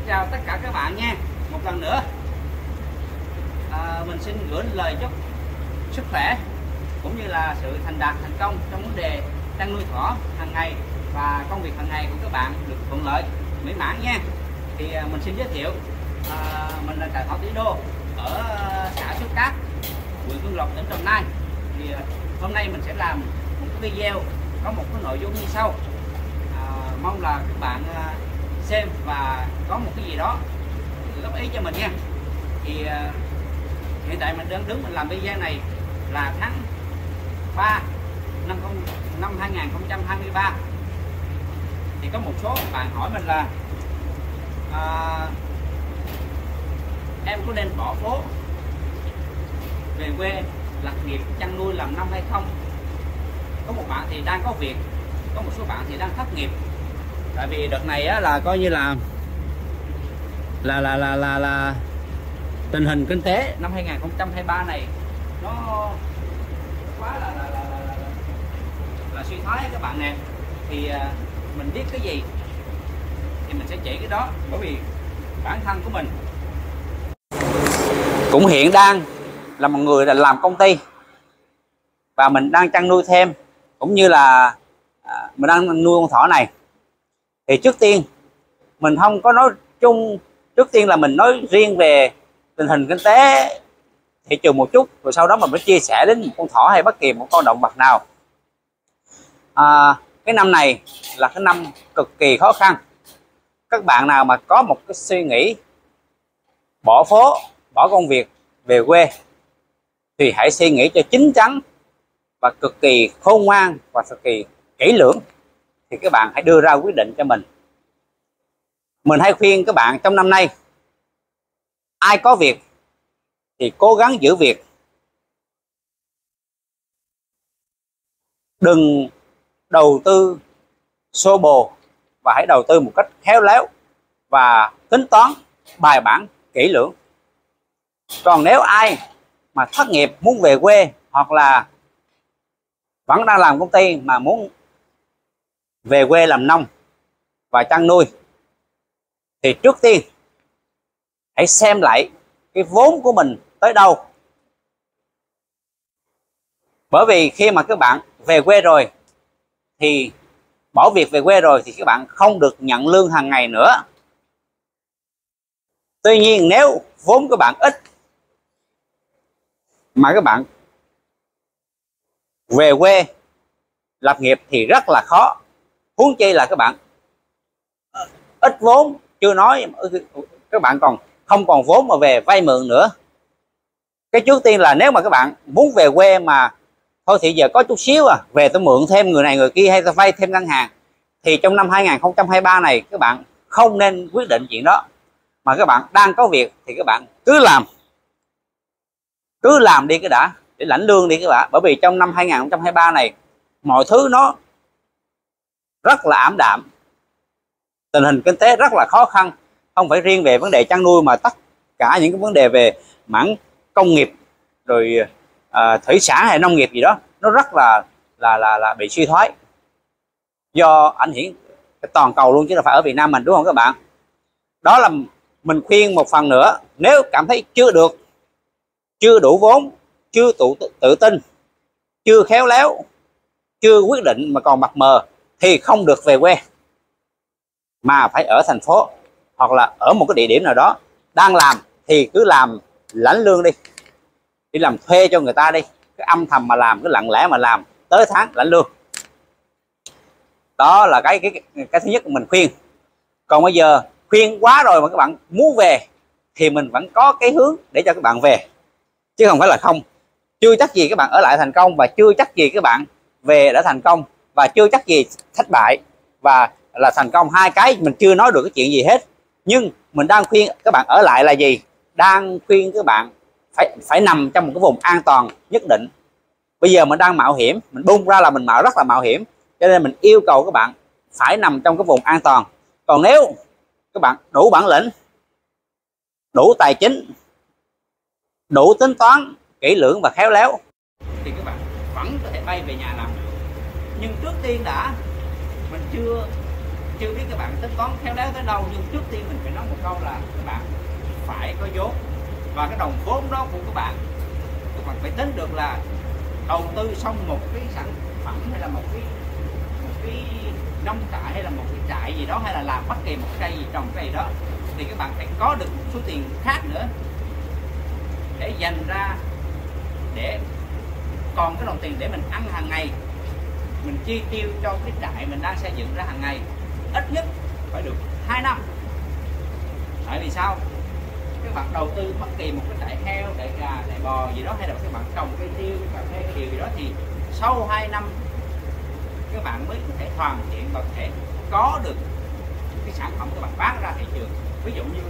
chào tất cả các bạn nha. Một lần nữa mình xin gửi lời chúc sức khỏe cũng như là sự thành đạt thành công trong vấn đề chăn nuôi thỏ hàng ngày và công việc hàng ngày của các bạn được thuận lợi mỹ mãn nha. Thì mình xin giới thiệu mình là trại thỏ Tỷ Đô ở xã Suối Cát, huyện Xuân Lộc, tỉnh Đồng Nai. Thì hôm nay mình sẽ làm một cái video có một cái nội dung như sau. Mong là các bạn xem và có một cái gì đó góp ý cho mình nha. Thì hiện tại mình đang đứng mình làm video này là tháng 3 năm 2023. Thì có một số bạn hỏi mình là em có nên bỏ phố về quê lập nghiệp chăn nuôi làm năm hay không. Có một bạn thì đang có việc, có một số bạn thì đang thất nghiệp. Tại vì đợt này á, là coi như là tình hình kinh tế năm 2023 này nó quá là suy thoái các bạn nè. Thì mình biết cái gì thì mình sẽ chỉ cái đó, bởi vì bản thân của mình cũng hiện đang là một người làm công ty và mình đang chăn nuôi thêm, cũng như là mình đang nuôi con thỏ này. Thì trước tiên mình không có nói chung, trước tiên là mình nói riêng về tình hình kinh tế thị trường một chút, rồi sau đó mình mới chia sẻ đến một con thỏ hay bất kỳ một con động vật nào. Cái năm này là cái năm cực kỳ khó khăn. Các bạn nào mà có một cái suy nghĩ bỏ phố, bỏ công việc về quê thì hãy suy nghĩ cho chín chắn và cực kỳ khôn ngoan và cực kỳ kỹ lưỡng, thì các bạn hãy đưa ra quyết định cho mình. Mình hay khuyên các bạn trong năm nay, ai có việc thì cố gắng giữ việc, đừng đầu tư xô bồ, và hãy đầu tư một cách khéo léo và tính toán bài bản kỹ lưỡng. Còn nếu ai mà thất nghiệp muốn về quê, hoặc là vẫn đang làm công ty mà muốn về quê làm nông và chăn nuôi, thì trước tiên hãy xem lại cái vốn của mình tới đâu. Bởi vì khi mà các bạn về quê rồi thì bỏ việc về quê rồi thì các bạn không được nhận lương hàng ngày nữa. Tuy nhiên nếu vốn của bạn ít mà các bạn về quê lập nghiệp thì rất là khó. Huống chi là các bạn ít vốn, chưa nói các bạn còn không còn vốn mà về vay mượn nữa. Cái trước tiên là nếu mà các bạn muốn về quê mà thôi thì giờ có chút xíu về tôi mượn thêm người này người kia hay tôi vay thêm ngân hàng, thì trong năm 2023 này các bạn không nên quyết định chuyện đó. Mà các bạn đang có việc thì các bạn cứ làm đi cái đã, để lãnh lương đi các bạn. Bởi vì trong năm 2023 này mọi thứ nó rất là ảm đạm, tình hình kinh tế rất là khó khăn. Không phải riêng về vấn đề chăn nuôi mà tất cả những cái vấn đề về mảng công nghiệp rồi thủy sản hay nông nghiệp gì đó nó rất là bị suy thoái, do ảnh hưởng toàn cầu luôn chứ không phải ở Việt Nam mình, đúng không các bạn? Đó là mình khuyên một phần nữa, nếu cảm thấy chưa được, chưa đủ vốn, chưa tự tin, chưa khéo léo, chưa quyết định mà còn mập mờ thì không được về quê, mà phải ở thành phố hoặc là ở một cái địa điểm nào đó. Đang làm thì cứ làm lãnh lương đi làm thuê cho người ta đi, cứ âm thầm mà làm, cứ lặng lẽ mà làm, tới tháng lãnh lương. Đó là cái thứ nhất mình khuyên. Còn bây giờ khuyên quá rồi mà các bạn muốn về thì mình vẫn có cái hướng để cho các bạn về, chứ không phải là không. Chưa chắc gì các bạn ở lại thành công, và chưa chắc gì các bạn về đã thành công, và chưa chắc gì thất bại và là thành công. Hai cái mình chưa nói được cái chuyện gì hết. Nhưng mình đang khuyên các bạn ở lại là gì? Đang khuyên các bạn phải nằm trong một cái vùng an toàn nhất định. Bây giờ mình đang mạo hiểm, mình bung ra là mình rất là mạo hiểm, cho nên mình yêu cầu các bạn phải nằm trong cái vùng an toàn. Còn nếu các bạn đủ bản lĩnh, đủ tài chính, đủ tính toán kỹ lưỡng và khéo léo thì các bạn vẫn có thể bay về nhà làm được. Nhưng trước tiên đã mình chưa chưa biết các bạn tính toán khéo léo tới đâu, nhưng trước tiên mình phải nói một câu là các bạn phải có vốn, và cái đồng vốn đó của các bạn phải tính được là đầu tư xong một cái sản phẩm hay là một cái nông trại hay là một cái trại gì đó, hay là làm bất kỳ một cây gì, trồng cây đó, thì các bạn phải có được một số tiền khác nữa để dành ra, để còn cái đồng tiền để mình ăn hàng ngày, mình chi tiêu cho cái trại mình đang xây dựng ra hàng ngày, ít nhất phải được 2 năm. Tại vì sao? Các bạn đầu tư bất kỳ một cái trại heo, trại gà, trại bò gì đó, hay là các bạn trồng cây tiêu, cà phê, cái điều gì đó, thì sau 2 năm các bạn mới có thể hoàn thiện và có thể có được cái sản phẩm các bạn bán ra thị trường. Ví dụ như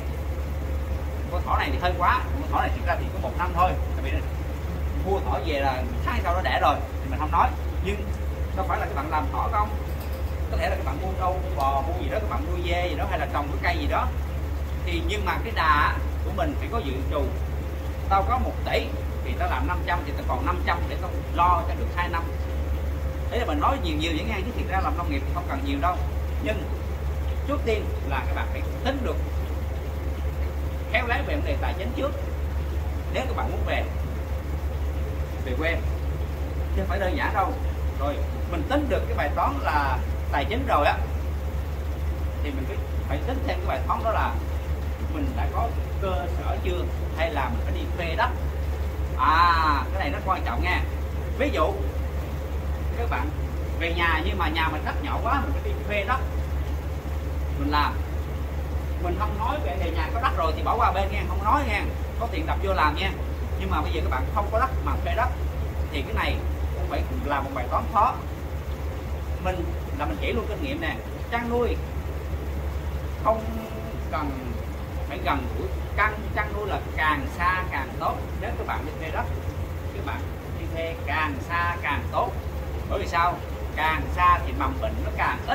con thỏ này thì hơi quá, con thỏ này thực ra thì có 1 năm thôi, tại vì mua thỏ về là tháng sau nó đẻ rồi thì mình không nói, nhưng đâu phải là các bạn làm thỏ không, có thể là các bạn mua trâu, mua bò, mua gì đó, các bạn nuôi dê gì đó, hay là trồng cái cây gì đó, thì nhưng mà cái đà của mình phải có dự trù. Tao có 1 tỷ thì tao làm 500 thì tao còn 500 để tao lo cho được 2 năm. Thế là mình nói nhiều vậy nghe, chứ thiệt ra làm nông nghiệp thì không cần nhiều đâu, nhưng trước tiên là các bạn phải tính được khéo léo về vấn đề tài chính trước. Nếu các bạn muốn về quê chứ không phải đơn giản đâu, rồi mình tính được cái bài toán là tài chính rồi á, thì mình phải tính thêm cái bài toán đó là mình đã có cơ sở chưa, hay là mình phải đi thuê đất. Cái này rất quan trọng nha. Ví dụ các bạn về nhà nhưng mà nhà mình đất nhỏ quá, mình phải đi thuê đất mình làm. Mình không nói về nhà có đất rồi thì bỏ qua bên nha, không nói nha, có tiền đập vô làm nha. Nhưng mà bây giờ các bạn không có đất mà thuê đất thì cái này cũng phải làm một bài toán khó. Mình chỉ luôn kinh nghiệm nè, chăn nuôi không cần phải gần gũi, chăn nuôi là càng xa càng tốt. Nếu các bạn đi thuê đất, các bạn đi thuê càng xa càng tốt. Bởi vì sao? Càng xa thì mầm bệnh nó càng ít,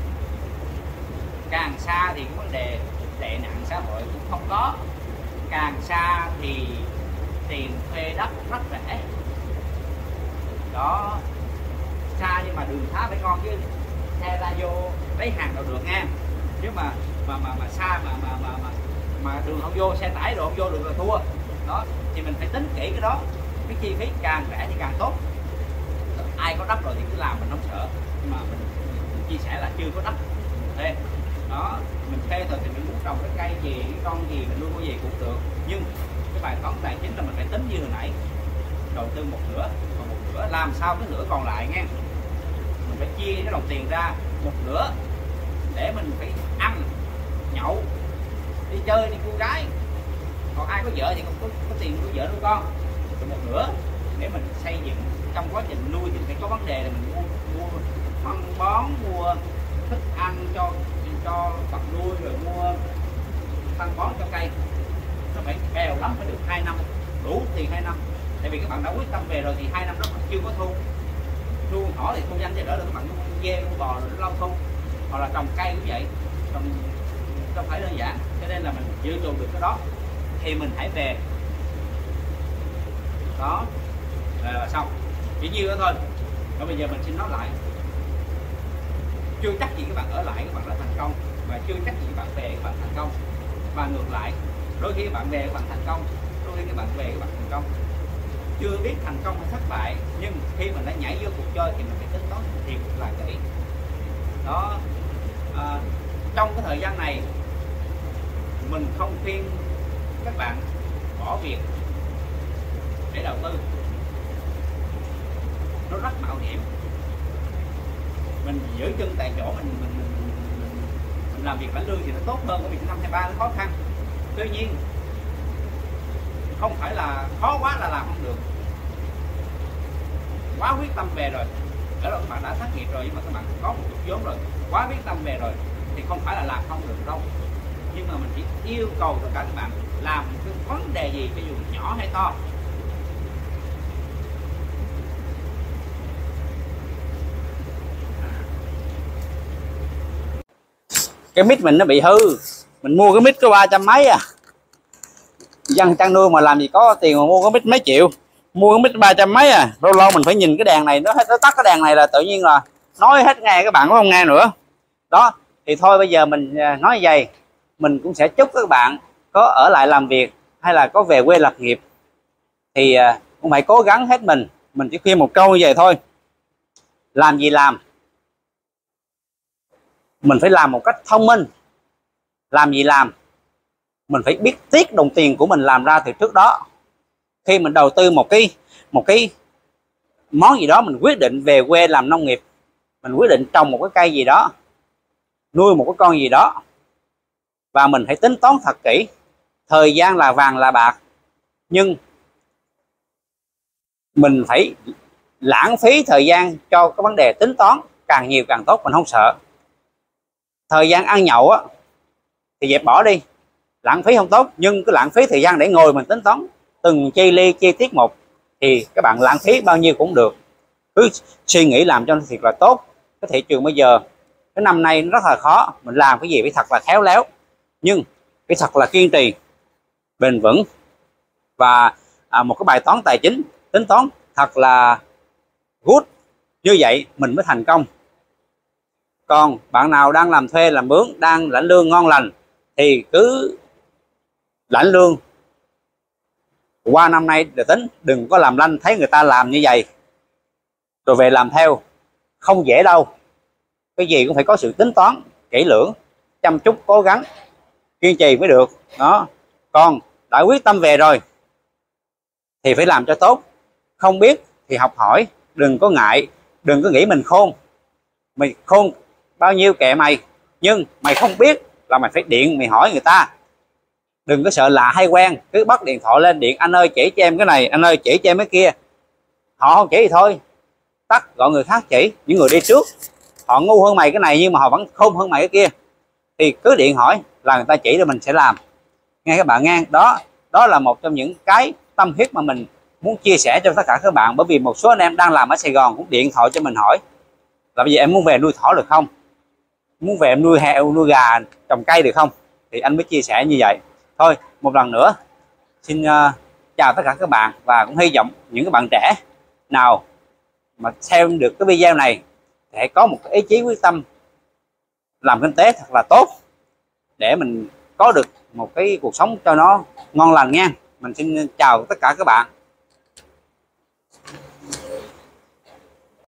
càng xa thì cái vấn đề tệ nạn xã hội cũng không có, càng xa thì tiền thuê đất rất rẻ đó. Xa nhưng mà đường xá phải ngon chứ, xe ra vô lấy hàng đâu được nha. Chứ mà xa mà đường không vô, xe tải đồ không vô được là thua đó. Thì mình phải tính kỹ cái đó, cái chi phí càng rẻ thì càng tốt. Ai có đất rồi thì cứ làm, mình không sợ, nhưng mà mình chia sẻ là chưa có đất thuê đó. Mình thuê rồi thì mình muốn trồng cái cây gì, cái con gì mình nuôi cái gì cũng được, nhưng cái bài toán tài chính là mình phải tính như hồi nãy, đầu tư một nửa, còn một nửa làm sao cái nửa còn lại nha, mình phải chia cái đồng tiền ra một nửa để mình phải ăn nhậu, đi chơi, đi cô gái. Còn ai có vợ thì không có tiền nuôi vợ nuôi con. Còn một nửa để mình xây dựng, trong quá trình nuôi thì phải có vấn đề là mình mua phân bón, mua thức ăn cho vật nuôi, rồi mua phân bón cho cây. Nó phải bèo lắm phải được 2 năm, đủ tiền 2 năm. Tại vì các bạn đã quyết tâm về rồi thì 2 năm đó mà chưa có thu thỏ thì thu nhanh, thì đó là các bạn nuôi dê, nuôi bò rồi nó lâu thu. Hoặc là trồng cây cũng vậy, không phải đơn giản. Cho nên là mình dự trù được cái đó thì mình hãy về đó là xong, chỉ nhiêu đó thôi. Rồi bây giờ mình xin nói lại, chưa chắc gì các bạn ở lại các bạn đã thành công, và chưa chắc gì các bạn về các bạn thành công, và ngược lại, đôi khi các bạn về các bạn thành công, đôi khi các bạn về các bạn thành công. Chưa biết thành công hay thất bại, nhưng khi mình đã nhảy vô cuộc chơi thì mình phải tính toán thiệt là kỹ đó. Trong cái thời gian này mình không khuyên các bạn bỏ việc để đầu tư, nó rất mạo hiểm. Mình giữ chân tại chỗ, mình làm việc lãnh lương thì nó tốt hơn, bởi vì năm 23 nó khó khăn. Tuy nhiên không phải là khó quá là làm không được, quá quyết tâm về rồi, đó là các bạn đã thất nghiệp rồi, nhưng mà các bạn có một chút vốn rồi, quá quyết tâm về rồi thì không phải là làm không được đâu. Nhưng mà mình chỉ yêu cầu tất cả các bạn làm cái vấn đề gì, cho dù nhỏ hay to, cái mic mình nó bị hư, mình mua cái mic có 300 mấy à. Dân chăn nuôi mà làm gì có tiền mà mua cái mic mấy triệu, mua cái mic 300 mấy à. Lâu lâu mình phải nhìn cái đèn này, nó tắt cái đèn này là tự nhiên là nói hết nghe, các bạn có không nghe nữa Đó thì thôi bây giờ mình nói vậy, mình cũng sẽ chúc các bạn có ở lại làm việc hay là có về quê lập nghiệp thì cũng phải cố gắng hết mình chỉ khuyên một câu như vậy thôi: làm gì làm, mình phải làm một cách thông minh. Làm gì làm, mình phải biết tiết đồng tiền của mình làm ra từ trước đó. Khi mình đầu tư một cái món gì đó, mình quyết định về quê làm nông nghiệp, mình quyết định trồng một cái cây gì đó, nuôi một cái con gì đó, và mình phải tính toán thật kỹ. Thời gian là vàng là bạc, nhưng mình phải lãng phí thời gian cho cái vấn đề tính toán càng nhiều càng tốt, mình không sợ. Thời gian ăn nhậu á thì dẹp bỏ đi, lãng phí không tốt, nhưng cứ lãng phí thời gian để ngồi mình tính toán từng chi ly chi tiết một thì các bạn lãng phí bao nhiêu cũng được. Cứ suy nghĩ làm cho nó thiệt là tốt. Cái thị trường bây giờ cái năm nay nó rất là khó, mình làm cái gì phải thật là khéo léo, nhưng phải thật là kiên trì, bền vững, và một cái bài toán tài chính tính toán thật là good, như vậy mình mới thành công. Còn bạn nào đang làm thuê làm mướn, đang lãnh lương ngon lành thì cứ lãnh lương qua năm nay để tính, đừng có làm lanh thấy người ta làm như vậy rồi về làm theo. Không dễ đâu, cái gì cũng phải có sự tính toán kỹ lưỡng, chăm chút cố gắng kiên trì mới được đó. Còn đã quyết tâm về rồi thì phải làm cho tốt. Không biết thì học hỏi, đừng có ngại, đừng có nghĩ mình khôn. Mày khôn bao nhiêu kệ mày, nhưng mày không biết là mày phải điện mày hỏi người ta. Đừng có sợ lạ hay quen, cứ bắt điện thoại lên điện: anh ơi chỉ cho em cái này, anh ơi chỉ cho em cái kia. Họ không chỉ thì thôi, tắt gọi người khác chỉ. Những người đi trước họ ngu hơn mày cái này nhưng mà họ vẫn khôn hơn mày cái kia, thì cứ điện hỏi là người ta chỉ rồi mình sẽ làm. Nghe các bạn nghe đó, đó là một trong những cái tâm huyết mà mình muốn chia sẻ cho tất cả các bạn. Bởi vì một số anh em đang làm ở Sài Gòn cũng điện thoại cho mình hỏi là bây giờ em muốn về nuôi thỏ được không, muốn về em nuôi heo nuôi gà trồng cây được không, thì anh mới chia sẻ như vậy thôi. Một lần nữa xin chào tất cả các bạn, và cũng hy vọng những các bạn trẻ nào mà xem được cái video này thì hãy có một cái ý chí quyết tâm làm kinh tế thật là tốt để mình có được một cái cuộc sống cho nó ngon lành nha. Mình xin chào tất cả các bạn.